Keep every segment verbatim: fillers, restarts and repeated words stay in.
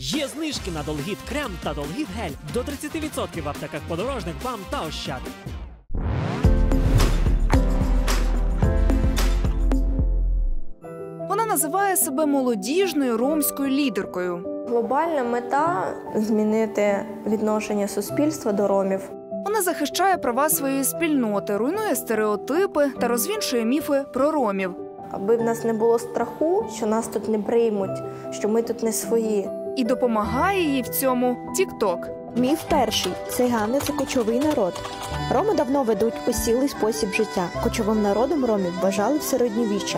Є знижки на Долгіт крем та Долгіт гель до тридцяти відсотків в аптеках Подорожник, Бам та Ощад. Вона називає себе молодіжною ромською лідеркою. Глобальна мета – змінити відношення суспільства до ромів. Вона захищає права своєї спільноти, руйнує стереотипи та розвінчує міфи про ромів. Аби в нас не було страху, що нас тут не приймуть, що ми тут не свої. І допомагає їй в цьому TikTok. Міф перший. Цигани – це кочовий народ. Роми давно ведуть осілий спосіб життя. Кочовим народом ромів вважали в середньовіччя.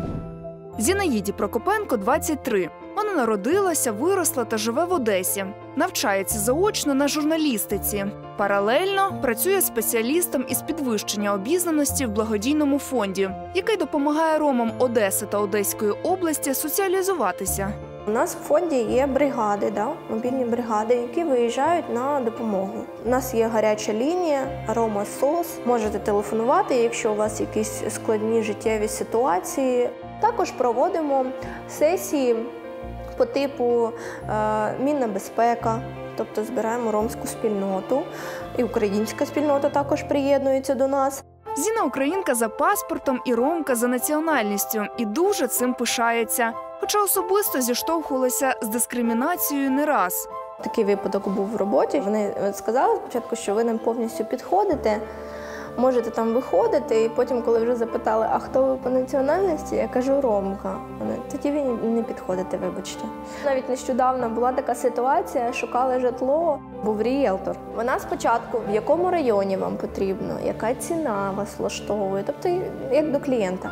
Зінаїді Прокопенко двадцять три. Вона народилася, виросла та живе в Одесі. Навчається заочно на журналістиці. Паралельно працює спеціалістом із підвищення обізнаності в благодійному фонді, який допомагає ромам Одеси та Одеської області соціалізуватися. У нас в фонді є бригади, да? мобільні бригади, які виїжджають на допомогу. У нас є гаряча лінія, Рома СОС. Можете телефонувати, якщо у вас якісь складні життєві ситуації. Також проводимо сесії по типу е, мінна безпека, тобто збираємо ромську спільноту. І українська спільнота також приєднується до нас. Зіна українка за паспортом і ромка за національністю. І дуже цим пишається. Хоча особисто зіштовхувалася з дискримінацією не раз. Такий випадок був в роботі. Вони сказали спочатку, що ви нам повністю підходите, можете там виходити. І потім, коли вже запитали, а хто ви по національності, я кажу, ромка. Вони, тоді ви не підходите, вибачте. Навіть нещодавно була така ситуація, шукали житло, був ріелтор. Вона спочатку, в якому районі вам потрібно, яка ціна вас влаштовує, тобто як до клієнта.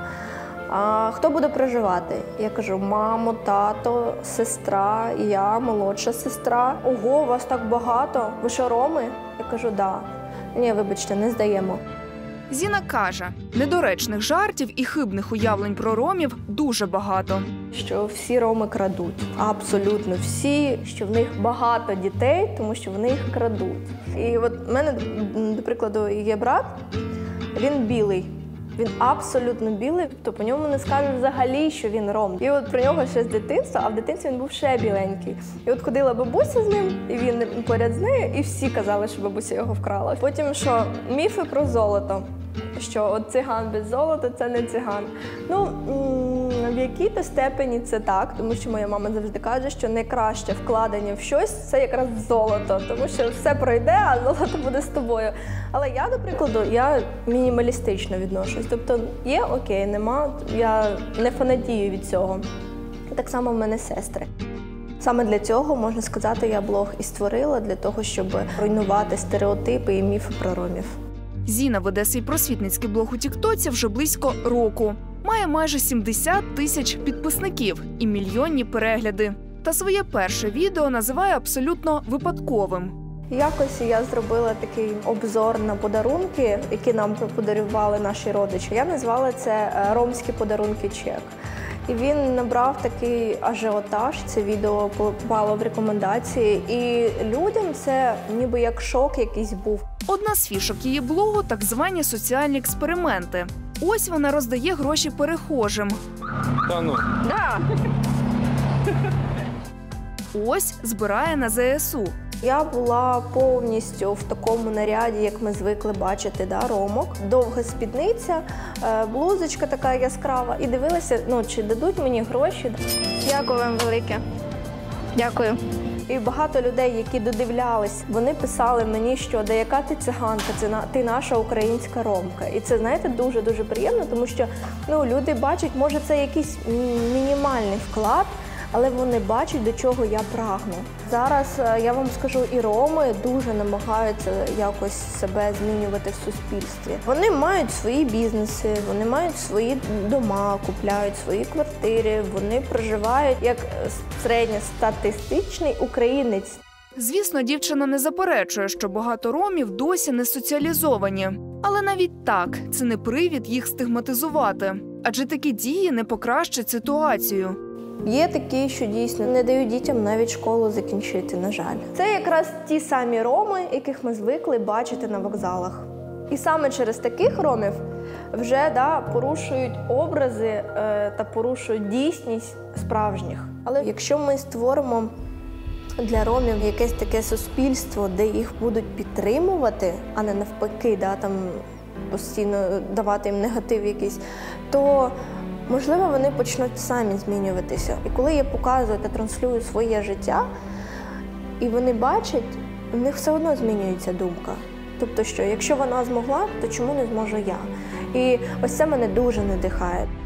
А хто буде проживати? Я кажу, мамо, тато, сестра, я, молодша сестра. Ого, у вас так багато. Ви що, роми? Я кажу, да. Ні, вибачте, не здаємо. Зіна каже, недоречних жартів і хибних уявлень про ромів дуже багато. Що всі роми крадуть. Абсолютно всі, що в них багато дітей, тому що вони їх крадуть. І от в мене, до прикладу, є брат, він білий. Він абсолютно білий, то по ньому не скажуть взагалі, що він ром. І от про нього ще з дитинства, а в дитинстві він був ще біленький. І от ходила бабуся з ним, і він поряд з нею, і всі казали, що бабуся його вкрала. Потім, що міфи про золото, що от циган без золота – це не циган. Ну, в якій-то степені це так, тому що моя мама завжди каже, що найкраще вкладення в щось – це якраз золото, тому що все пройде, а золото буде з тобою. Але я, до прикладу, я мінімалістично відношусь. Тобто є, окей, нема, я не фанатію від цього. І так само в мене сестри. Саме для цього, можна сказати, я блог і створила, для того, щоб руйнувати стереотипи і міфи про ромів. Зіна веде свій просвітницький блог у тіктоці вже близько року. Має майже сімдесят тисяч підписників і мільйонні перегляди. Та своє перше відео називає абсолютно випадковим. Якось я зробила такий обзор на подарунки, які нам подарували наші родичі. Я назвала це «Ромські подарунки чек». І він набрав такий ажіотаж, це відео попало в рекомендації, і людям це ніби як шок якийсь був. Одна з фішок її блогу – так звані соціальні експерименти. Ось вона роздає гроші перехожим. Та ну. Да. Ось збирає на зе ес у. Я була повністю в такому наряді, як ми звикли бачити, да, ромок. Довга спідниця, блузочка така яскрава. І дивилася, ну, чи дадуть мені гроші. Дякую вам велике. Дякую. І багато людей, які додивлялись, вони писали мені, що «Да яка ти циганка, це на, ти наша українська ромка». І це, знаєте, дуже-дуже приємно, тому що ну, люди бачать, може це якийсь мінімальний вклад, але вони бачать, до чого я прагну. Зараз, я вам скажу, і роми дуже намагаються якось себе змінювати в суспільстві. Вони мають свої бізнеси, вони мають свої дома, купляють свої квартири, вони проживають як середньостатистичний українець. Звісно, дівчина не заперечує, що багато ромів досі не соціалізовані. Але навіть так, це не привід їх стигматизувати. Адже такі дії не покращать ситуацію. Є такі, що дійсно не дають дітям навіть школу закінчити, на жаль. Це якраз ті самі роми, яких ми звикли бачити на вокзалах. І саме через таких ромів вже да, порушують образи е, та порушують дійсність справжніх. Але якщо ми створимо для ромів якесь таке суспільство, де їх будуть підтримувати, а не навпаки, да, там, постійно давати їм негатив якийсь, то, можливо, вони почнуть самі змінюватися. І коли я показую та транслюю своє життя, і вони бачать, в них все одно змінюється думка. Тобто, що якщо вона змогла, то чому не зможу я? І ось це мене дуже надихає.